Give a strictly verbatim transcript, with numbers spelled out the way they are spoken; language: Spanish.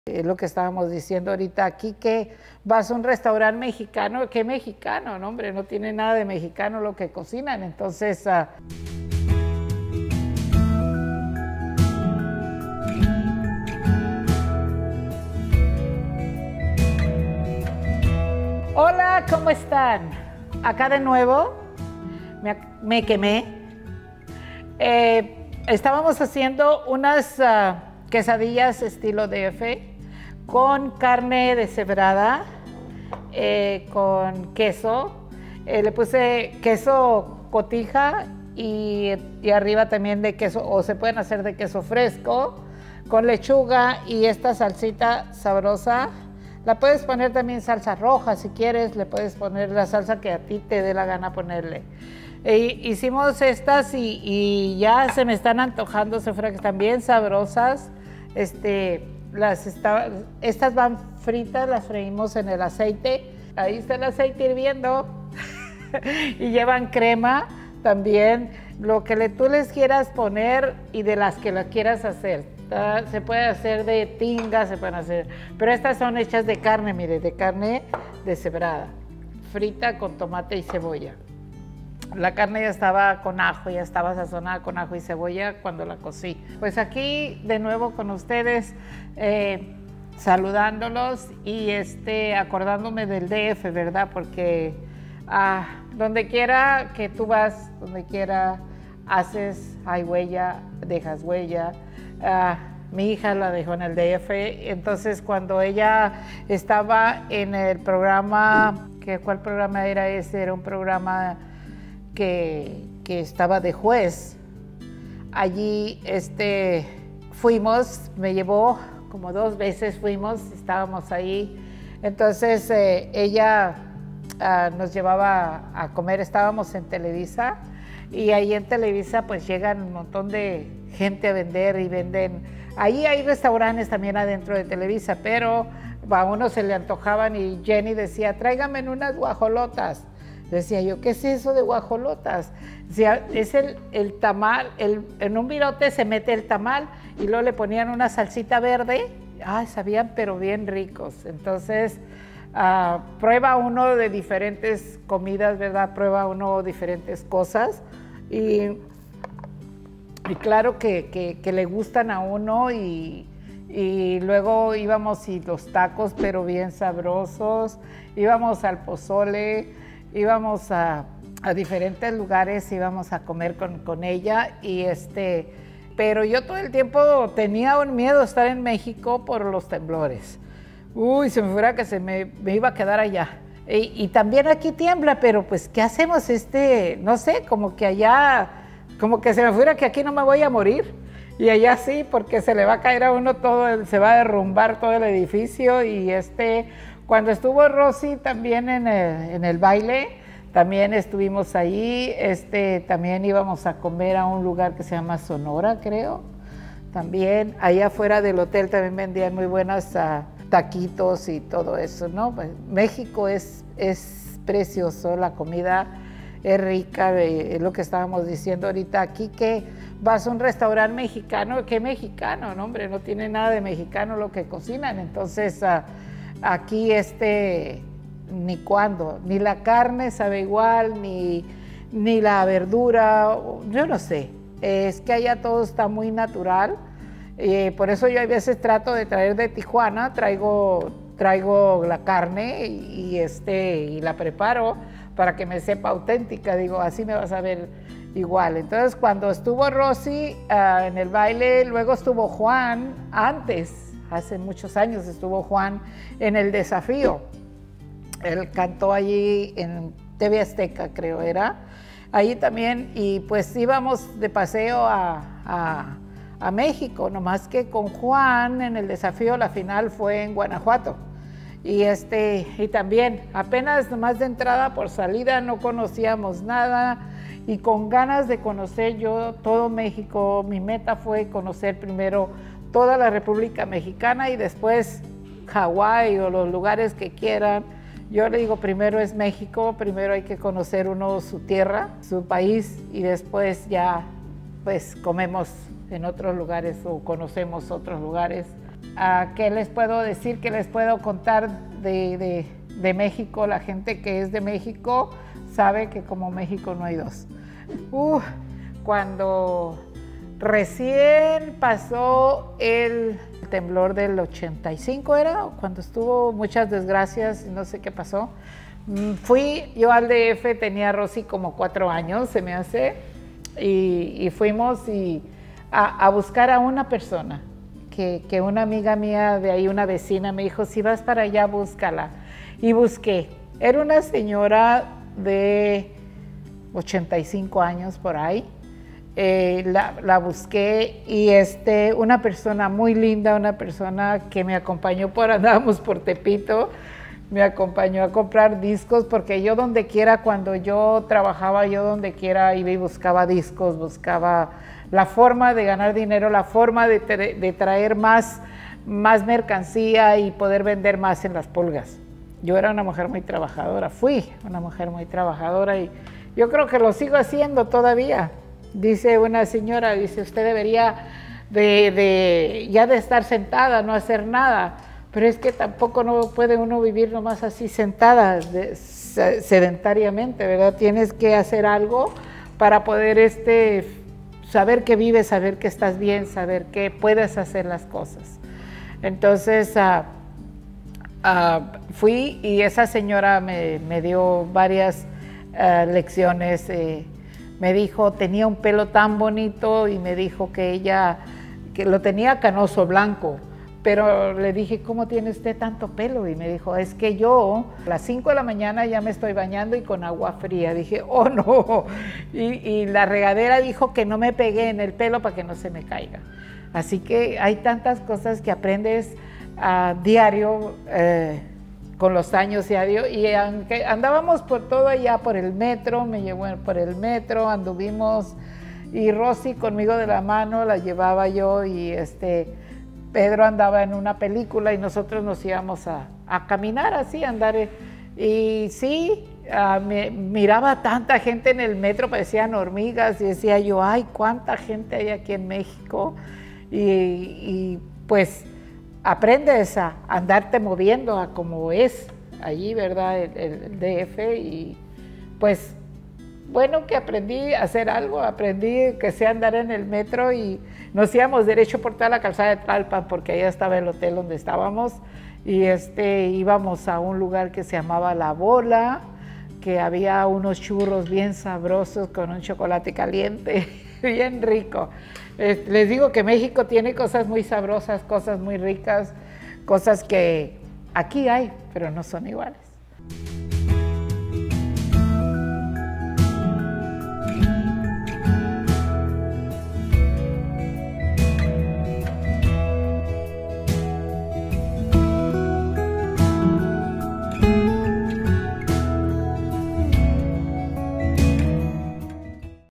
Es lo que estábamos diciendo ahorita aquí, que vas a un restaurante mexicano. ¿Qué mexicano? No, hombre, no tiene nada de mexicano lo que cocinan. Entonces, uh... hola, ¿cómo están? Acá de nuevo, me, me quemé. Eh, estábamos haciendo unas uh, quesadillas estilo D F con carne deshebrada, eh, con queso. Eh, le puse queso cotija y, y arriba también de queso, o se pueden hacer de queso fresco, con lechuga y esta salsita sabrosa. La puedes poner también salsa roja si quieres, le puedes poner la salsa que a ti te dé la gana ponerle. E hicimos estas y, y ya se me están antojando, se fuera que están bien sabrosas. Este, las está, estas van fritas, las freímos en el aceite. Ahí está el aceite hirviendo y llevan crema también, lo que le, tú les quieras poner y de las que las quieras hacer. Se puede hacer de tinga, se pueden hacer, pero estas son hechas de carne, mire, de carne deshebrada, frita con tomate y cebolla. La carne ya estaba con ajo, ya estaba sazonada con ajo y cebolla cuando la cocí. Pues aquí de nuevo con ustedes, eh, saludándolos y este, acordándome del D F, ¿verdad? Porque ah, donde quiera que tú vas, donde quiera haces, hay huella, dejas huella. Uh, mi hija la dejó en el D F, entonces cuando ella estaba en el programa, que, ¿cuál programa era ese? Era un programa que, que estaba de juez. Allí este, fuimos, me llevó como dos veces, fuimos, estábamos ahí. Entonces eh, ella uh, nos llevaba a comer, estábamos en Televisa. Y ahí en Televisa pues llegan un montón de gente a vender y venden. Ahí hay restaurantes también adentro de Televisa, pero a uno se le antojaban y Jenny decía, tráigame unas guajolotas. Decía yo, ¿qué es eso de guajolotas? Decía, es el, el tamal, el, en un virote se mete el tamal y luego le ponían una salsita verde. Ay, sabían pero bien ricos. Entonces, uh, prueba uno de diferentes comidas, ¿verdad? Prueba uno diferentes cosas. Y, y claro que, que, que le gustan a uno y, y luego íbamos y los tacos, pero bien sabrosos, íbamos al pozole, íbamos a, a diferentes lugares, íbamos a comer con, con ella, y este, pero yo todo el tiempo tenía un miedo de estar en México por los temblores. Uy, se me fuera que se me, me iba a quedar allá. Y, y también aquí tiembla, pero pues, ¿qué hacemos? Este, no sé, como que allá, como que se me fuera que aquí no me voy a morir. Y allá sí, porque se le va a caer a uno todo, se va a derrumbar todo el edificio. Y este, cuando estuvo Rosy también en el, en el baile, también estuvimos ahí. Este, también íbamos a comer a un lugar que se llama Sonora, creo. También, allá afuera del hotel también vendían muy buenas uh, taquitos y todo eso, ¿no? Pues, México es, es precioso, la comida es rica, es lo que estábamos diciendo ahorita aquí, que vas a un restaurante mexicano. ¿Qué mexicano? No, hombre, no tiene nada de mexicano lo que cocinan. Entonces, uh, aquí este, ni cuándo, ni la carne sabe igual, ni, ni la verdura, yo no sé. Es que allá todo está muy natural, eh, por eso yo a veces trato de traer de Tijuana, traigo, traigo la carne y, y, este, y la preparo para que me sepa auténtica, digo, así me vas a ver igual. Entonces cuando estuvo Rosy uh, en el baile, luego estuvo Juan, antes, hace muchos años estuvo Juan en El Desafío, él cantó allí en T V Azteca, creo era, ahí también, y pues íbamos de paseo a, a, a México, nomás que con Juan en El Desafío la final fue en Guanajuato. Y, este, y también apenas nomás de entrada, por salida no conocíamos nada, y con ganas de conocer yo todo México. Mi meta fue conocer primero toda la República Mexicana y después Hawái o los lugares que quieran. Yo le digo, primero es México, primero hay que conocer uno su tierra, su país, y después ya pues comemos en otros lugares o conocemos otros lugares. Uh, ¿Qué les puedo decir? ¿Qué les puedo contar de, de, de México? La gente que es de México sabe que como México no hay dos. Uh, cuando recién pasó el temblor del ochenta y cinco, ¿era? Cuando estuvo muchas desgracias y no sé qué pasó. Fui yo al D F, tenía a Rosy como cuatro años, se me hace, y, y fuimos y a, a buscar a una persona, que, que una amiga mía de ahí, una vecina, me dijo, si vas para allá, búscala. Y busqué. Era una señora de ochenta y cinco años por ahí. Eh, la, la busqué y este, una persona muy linda, una persona que me acompañó por, andábamos por Tepito, me acompañó a comprar discos, porque yo donde quiera, cuando yo trabajaba, yo donde quiera iba y buscaba discos, buscaba la forma de ganar dinero, la forma de, tra de traer más, más mercancía y poder vender más en las pulgas. Yo era una mujer muy trabajadora, fui una mujer muy trabajadora y yo creo que lo sigo haciendo todavía. Dice una señora, dice, usted debería de, de, ya de estar sentada, no hacer nada, pero es que tampoco no puede uno vivir nomás así sentada, de, sedentariamente, ¿verdad? Tienes que hacer algo para poder este, saber que vives, saber que estás bien, saber que puedes hacer las cosas. Entonces, uh, uh, fui y esa señora me, me dio varias uh, lecciones. Eh, me dijo, tenía un pelo tan bonito y me dijo que ella, que lo tenía canoso blanco, pero le dije, ¿cómo tiene usted tanto pelo? Y me dijo, es que yo a las cinco de la mañana ya me estoy bañando y con agua fría. Dije, oh no, y, y la regadera dijo que no me pegué en el pelo para que no se me caiga. Así que hay tantas cosas que aprendes a diario, eh, con los años diario, y aunque andábamos por todo allá, por el metro, me llevó por el metro, anduvimos, y Rosy conmigo de la mano, la llevaba yo, y este, Pedro andaba en una película, y nosotros nos íbamos a, a caminar así, a andar, y sí, uh, me, miraba tanta gente en el metro, parecían hormigas, y decía yo, ay, cuánta gente hay aquí en México, y, y pues, aprendes a andarte moviendo a como es allí, ¿verdad? El, el D F, y pues bueno que aprendí a hacer algo, aprendí que sé andar en el metro y nos íbamos derecho por toda la calzada de Tlalpan porque allá estaba el hotel donde estábamos y este, íbamos a un lugar que se llamaba La Bola, que había unos churros bien sabrosos con un chocolate caliente, bien rico. Eh, les digo que México tiene cosas muy sabrosas, cosas muy ricas, cosas que aquí hay, pero no son iguales.